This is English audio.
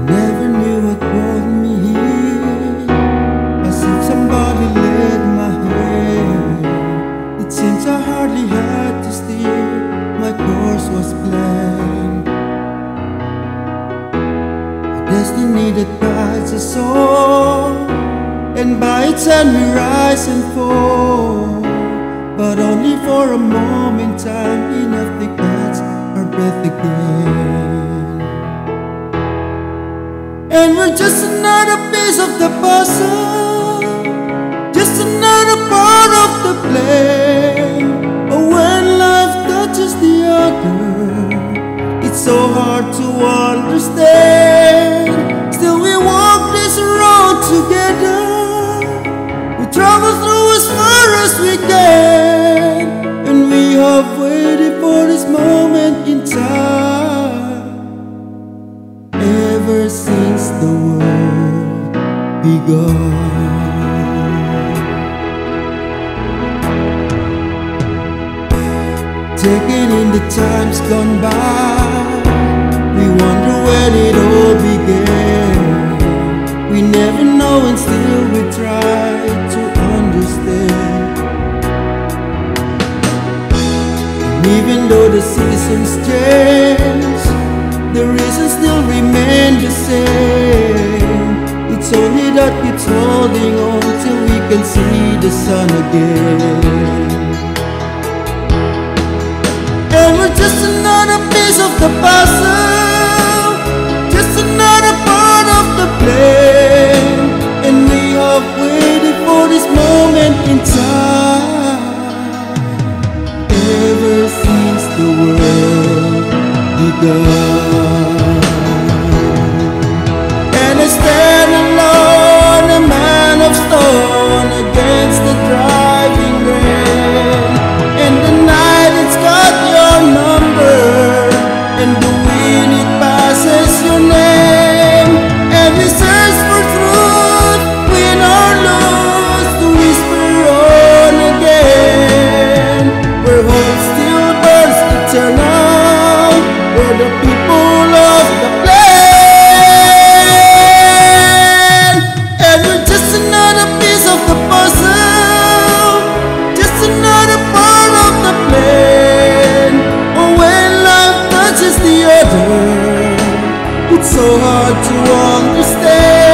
Never knew what brought me here, as if somebody led my hand. It seems I hardly had to steer, my course was planned. A destiny that guides us all, and by its hand we rise and fall, but only for a moment, time enough to catch our breath again. And we're just another piece of the puzzle, just another part of the play. Oh, when life touches the other, it's so hard to understand. Still we walk this road together, we travel through as far as we can, and we have waited for this moment in time ever since the world begun. Taking in the times gone by, we wonder when it all began. We never know and still we try to understand. And even though the seasons change, the reasons still remain the same. It's only that keeps holding on till we can see the sun again. And we're just another piece of the puzzle, just another part of the plan, and we have waited for this moment in time ever since the world begun. And I stand alone, a man of stone, against the driving rain. And the night it's got your number, and the wind it passes your name. And we search for truth, win or lose, to whisper on again, where hope still burns eternal, where the people of the land. And we're just another piece of the puzzle, just another part of the plan. Oh, when life touches the other, it's so hard to understand.